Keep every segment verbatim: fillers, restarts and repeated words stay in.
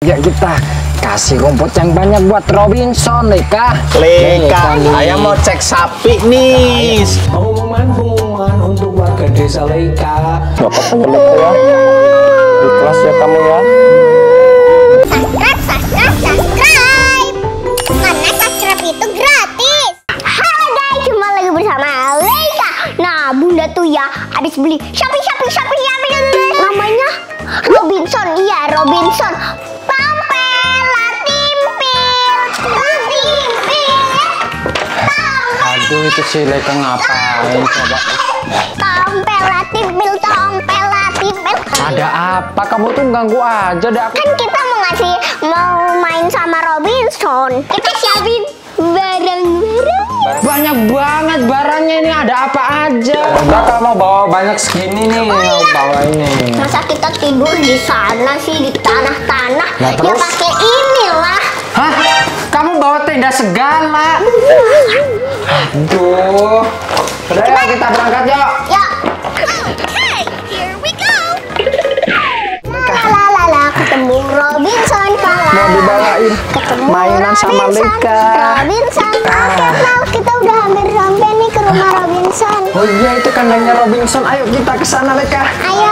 Ya kita kasih rumput yang banyak buat Robinson, Leka. Leka, saya mau cek sapi nih. Pengumuman pengumuman untuk warga desa Leka. Gak apa-apa ya, Leka ya. Ikhlas ya kamu ya. Subscribe, subscribe, subscribe. Karena subscribe itu gratis. Halo guys, cuma lagi bersama Leka. Nah, bunda tuh ya habis beli shopping, shopping, shopping, shopping. Namanya Robinson, iya Robinson. Aduh, itu si Leka ngapain coba? Tompel timpil, tompel timpil. Ada apa? Kamu tuh ganggu aja dah. Kan kita mau ngasih, mau main sama Robinson. Kita siapin barang-barang. Banyak banget barangnya ini, ada apa aja? Udah kamu bawa banyak segini nih, Oh, iya. bawa ini. Masa kita tidur di sana sih, di tanah-tanah? Nah, Ya terus? pakai inilah. Hah? Kamu bawa tenda segala? Aduh. Udah ya, kita berangkat yuk. Ya. Okay, here we go. Lalalala, ketemu Robinson pala. Mau dibawain Ketemu mainan sama Robinson. Leka. Robinson, oke Pal, kita udah hampir sampai nih ke rumah Robinson. Oh iya, itu kandangnya Robinson. Ayo kita ke sana, Leka. Ayo.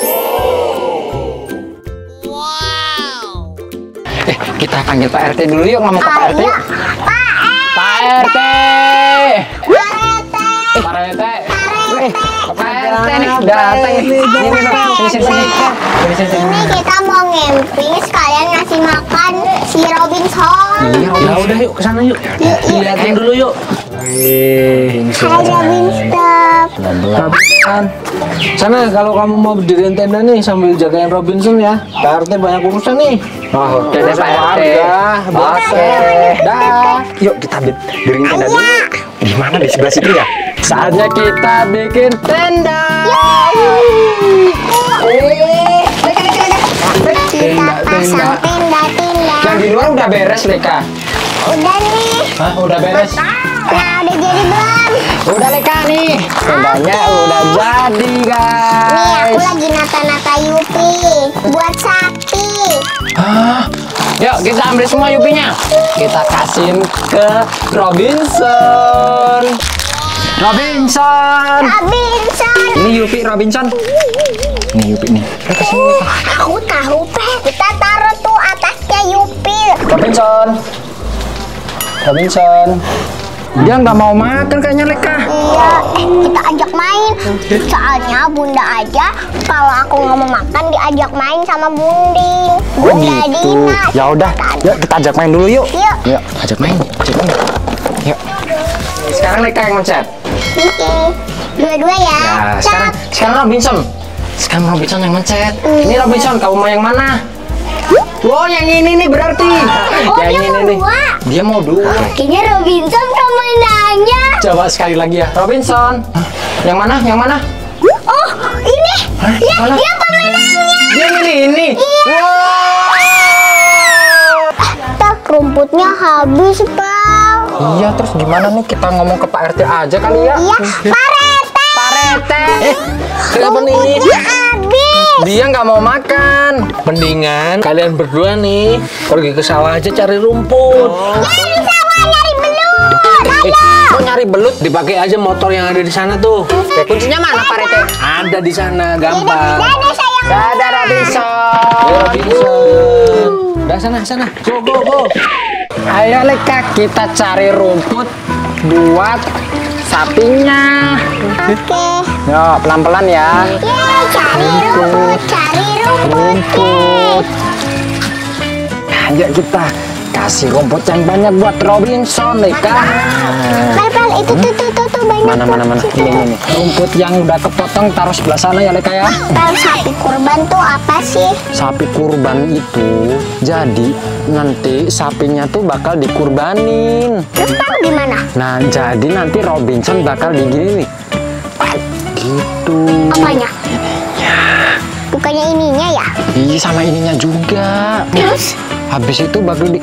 Eh, kita panggil Pak R T dulu yuk, ngomong ke Pak R T. Ayo. Yuk. Pak Pak R T. Pak Pak R T. Eh, Pak R T nih datang nih. Sini, sini, sini, sini, sini. Sini, sini, sini. Ini kita mau ngempi sekalian ngasih makan si Robinson. Iya, Ya udah yuk ke sana yuk. Lihatin dulu yuk. Wih, ini Hai Robinson. Robinson. Sana kalau kamu mau berdiriin tenda nih sambil jagain Robinson ya. Pak R T banyak urusan nih. Oh, oke deh Pak R T. Oke. Dah. Yuk kita berdiriin tenda dulu. Di mana? Di sebelah situ ya? Saatnya kita bikin tenda. Kita pasang tenda-tenda. Yang di luar udah beres, Leka. Udah nih. Hah, udah beres? Nah, udah jadi belum? Udah, Leka nih. Tendanya udah jadi, Nih, guys. aku lagi nata-nata Yupi buat sapi. Hah? Yuk kita ambil semua yupinya. Kita kasihin ke Robinson. Robinson. Robinson. Ini Yupi Robinson. Ini Yupi nih. Ayo ke sini, Leka. Aku tahu, Pe. Kita taruh tuh atasnya Yupi. Robinson. Robinson. Dia nggak mau makan kayaknya, Leka. Iya, eh, kita ajak main. Soalnya bunda aja kalau aku nggak mau makan diajak main sama bunding. Bunda Dina. Ya udah, yuk kita ajak main dulu yuk. Yuk. Yuk, ajak main. Ajak main. Yuk. Sekarang Leka yang mencet. Oke. Dua-dua ya. Nah, sekarang sekarang Robinson. Sekarang Robinson yang mencet. Ini Robinson, kamu mau yang mana? Wow, yang ini nih berarti. Oh, yang dia ini mau nih. dua. Dia mau dua. Kayaknya Robinson pemenangnya. Coba sekali lagi ya, Robinson. Yang mana? Yang mana? Oh, ini. Ya, Mana? dia pemenangnya. Dia ini ini. Wow. Tak, rumputnya habis, Pal. Iya, terus gimana nih? Kita ngomong ke Pak R T aja kali ya. Iya, Pak Rete. Pak R T. Eh, kenapa nih? Rumputnya habis. Dia nggak mau makan. Mendingan kalian berdua nih pergi ke sawah aja cari rumput. Nyari sawah, nyari belut. Eh, mau nyari belut dipakai aja motor yang ada di sana tuh. Oke, kuncinya mana Pak R T? Ada di sana, gampang. Dadah, sayang. Dadah Robinson. Ayo Robinson. Udah sana, sana. Go, go, go. Ayo Leka, kita cari rumput buat sapinya. Oke. Yo, pelan-pelan ya. Yeay, cari rumput, cari rumput. Ayo kita kasih rumput yang banyak buat Robinson, Leka. Pal-pal, itu tuh, tuh, tuh, tuh, banyak. Mana, mana, mana? tuh. Ini, ini. Rumput yang udah kepotong taruh sebelah sana ya, Leka ya. Pal, sapi kurban tuh apa sih? Sapi kurban itu, jadi nanti sapinya tuh bakal dikurbanin. Terus tahu di mana? Nah, jadi nanti Robinson bakal digini nih. Gitu. Apanya? Bukannya ininya ya? Iya, sama ininya juga. Terus? Habis itu bakal di...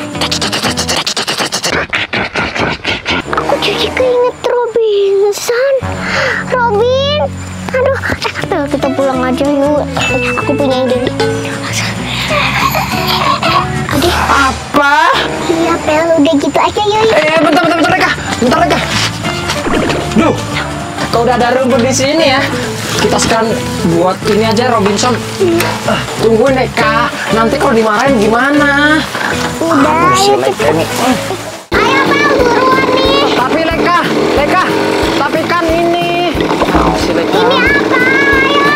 Aku jadi keinget Robinson. Robin. Aduh, eh, kita pulang aja yuk. Aku punya ide nih. Pel, udah gitu aja yuk. Eh, bentar, bentar, bentar, Leka. Bentar, Leka. Duh, kau udah ada rumput di sini ya. Kita sekarang buat ini aja, Robinson. Ah, tungguin, Leka. Nanti kalau dimarahin gimana? Udah, si ayo Leka cepet. ini. Ayo Pel, buruan nih. Tapi Leka, Leka, tapi kan ini. Oh, si Leka. Ini apa? Ayo.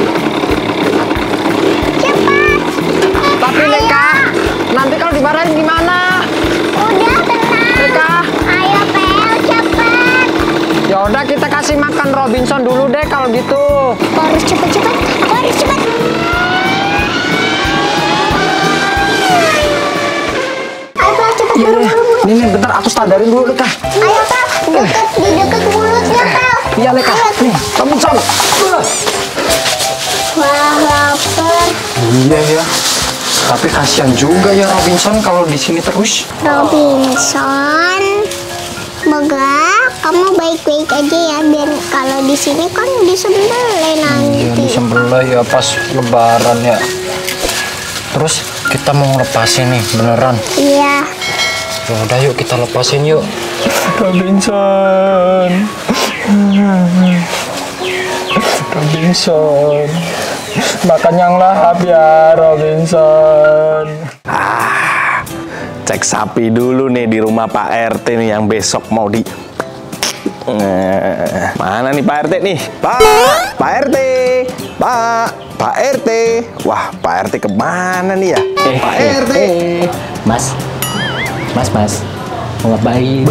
Cepat. Tapi Leka, nanti kalau dimarahin gimana? Udah tenang. Leka. Ayo Pel, cepat. Ya udah kita kasih makan Robinson dulu deh kalau gitu. Aku harus cepet-cepet. Aku harus cepet. Ayo Pel, cepet Iya, buru iya. buru buru. Nih, nih, bentar aku standarin dulu, Leka. Ayo Pel, deket di deket mulutnya Pel. Iya, Leka. Nih, Robinson. Wah, lapar. Iya ya. Tapi kasihan juga ya Robinson kalau di sini terus. Robinson, semoga kamu baik-baik aja ya, biar kalau di sini kan disembelih nanti. Iya, disembelih ya pas lebaran ya. Terus kita mau ngelepasin nih beneran. Iya. Ya udah yuk kita lepasin yuk. Robinson. Robinson. Makan yang lahap ya Robinson. Ah, cek sapi dulu nih di rumah Pak R T nih yang besok mau di. Eh, mana nih Pak R T nih? Pak, Pak R T, Pak, Pak R T. Wah, Pak R T kemana nih ya? Eh, Pak eh, R T. eh, Mas, Mas, Mas, mau ngapain?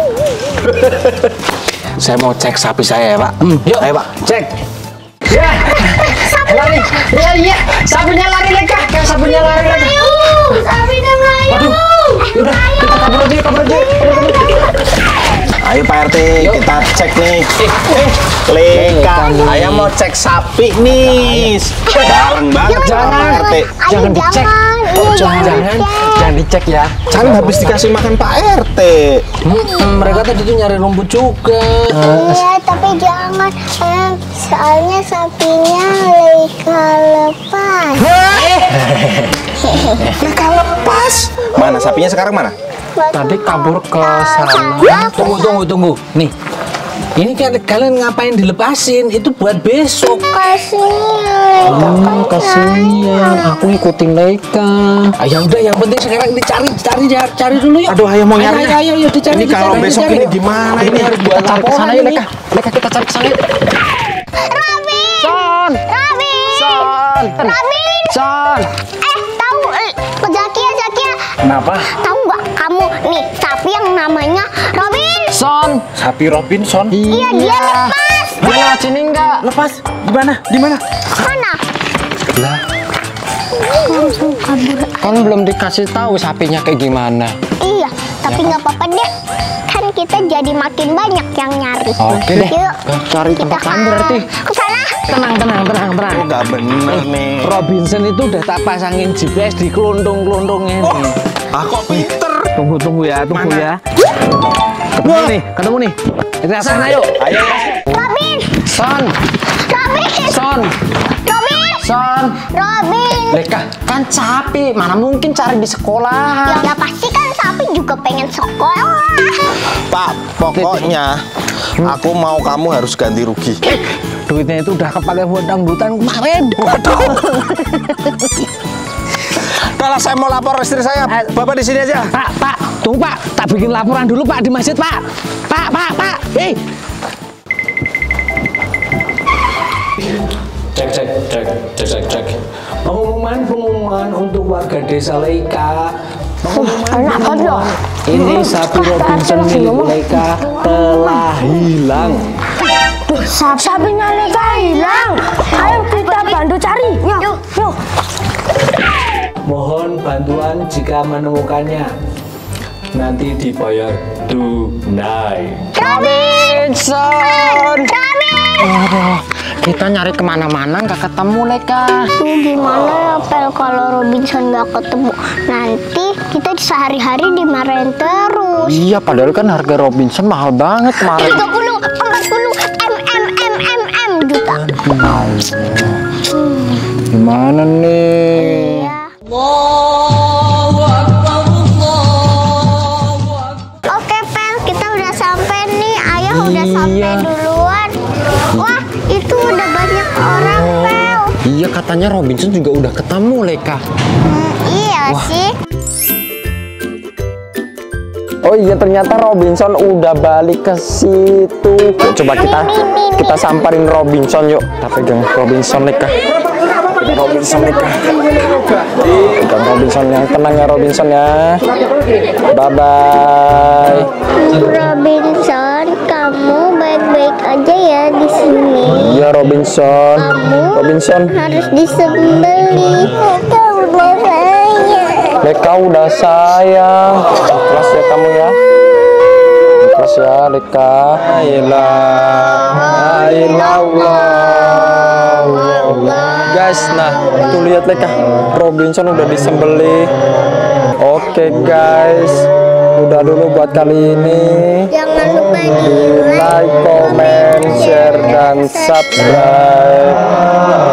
Saya mau cek sapi saya ya Pak. Hmm, yuk. Ayo Pak, cek. Ya, lari. Ya, iya. Sapinya lari Leka. Kayak sapinya lari Leka. Sapinya ngayuh. Waduh. Udah, kita kabur aja, kabur aja. Ayo Pak R T, kita cek nih. Eh, Leka, saya mau cek sapi nih. Bareng banget sama Pak R T. Ayo, Jangan dicek. Iya, Oh, jangan, jangan, jangan dicek ya. Kan habis dikasih makan Pak R T. Hmm, mereka tadi tuh nyari rumput juga. Iya, tapi jangan. Eh, soalnya sapinya Leka lepas. Leka lepas. Mana sapinya sekarang mana? Tadi kabur ke sana. Tunggu, tunggu, tunggu. Nih, ini kan kalian ngapain dilepasin? Itu buat besok. Kasihan. Hmm, kasihan. Aku ikutin Leka. Ah, ya udah, yang penting sekarang dicari, cari, cari, cari dulu yuk. Aduh, ayo mau nyari. Ayo, ayo, ayo, dicari. Ini kalau dicari, besok dicari. ini gimana ini? Harus buat Cari ke sana laporan yuk ini. Leka. Leka kita cari ke sana yuk. Robin. Son. Robin. Son. Robin. Son. Eh, tahu eh, Zakia, Zakia. Kenapa? Tahu nggak kamu nih sapi yang namanya Robin? Son. Sapi Robinson. Iya, dia lepas. Dia lewat sini enggak? Lepas. Di mana? Di mana? Mana? Lah, Langsung kabur. kan belum dikasih tahu sapinya kayak gimana. Iya, tapi nggak apa-apa deh. Kan kita jadi makin banyak yang nyari. Oke deh. Yuk, Cari kita tempat lain ke- berarti. ke sana. Tenang, tenang, tenang, tenang. Enggak bener nih. Robinson itu udah tak pasangin G P S di kelondong-kelondongnya Oh, nih. ah kok pinter. Tunggu, tunggu ya, tunggu Mana? ya. Ketemu nih, ketemu nih. Kita sana yuk. Ayo. Robin, Son. Robin, Son. Robin, Son. Robin. Leka, kan sapi, mana mungkin cari di Ya, sekolah. ya pasti kan sapi juga pengen sekolah. Pak, pokoknya aku mau kamu harus ganti rugi. Duitnya itu udah kepake buat dangdutan kemarin. Waduh. Kalau saya mau lapor istri saya, Bapak di sini aja. Pak, Pak, tunggu Pak. Tak bikin laporan dulu Pak di masjid Pak. Pak, Pak, Pak. Eh, cek, cek, cek, cek, cek, cek. Pengumuman, pengumuman untuk warga desa Leika. Pengumuman, pengumuman. Ini sapi Robinson milik Leika telah hilang. Sapinya Leka hilang. Ayo kita bantu cari. Yuk, yuk. Mohon bantuan jika menemukannya. Nanti dibayar tunai. Robinson. Robin. Aduh, kita nyari kemana-mana nggak ketemu Leka. Tuh gimana ya Pel kalau Robinson nggak ketemu? Nanti kita sehari-hari dimarahin terus. Iya, padahal kan harga Robinson mahal banget kemarin. tiga puluh, empat puluh M M M M M juta. Gimana nih? Iya. Allahu Akbar, katanya Robinson juga udah ketemu, Leka. Hmm, iya sih. Oh iya, ternyata Robinson udah balik ke situ. Coba kita kita samperin Robinson yuk. Kita pegang Robinson, Leka. Robinson, Leka. Pegang Robinson, yang tenang ya Robinson ya. Bye bye. Robinson, kamu baik-baik aja ya di sini. Iya Robinson. Kamu Robinson. harus disembelih. Kamu udah sayang. Leka udah sayang. Ikhlas ya kamu ya. Ikhlas ya Leka. La ilaha Guys, nah tuh lihat Leka, Robinson udah disembelih. Oke guys, udah dulu buat kali ini. Jangan lupa di Like, comment, share, dan subscribe.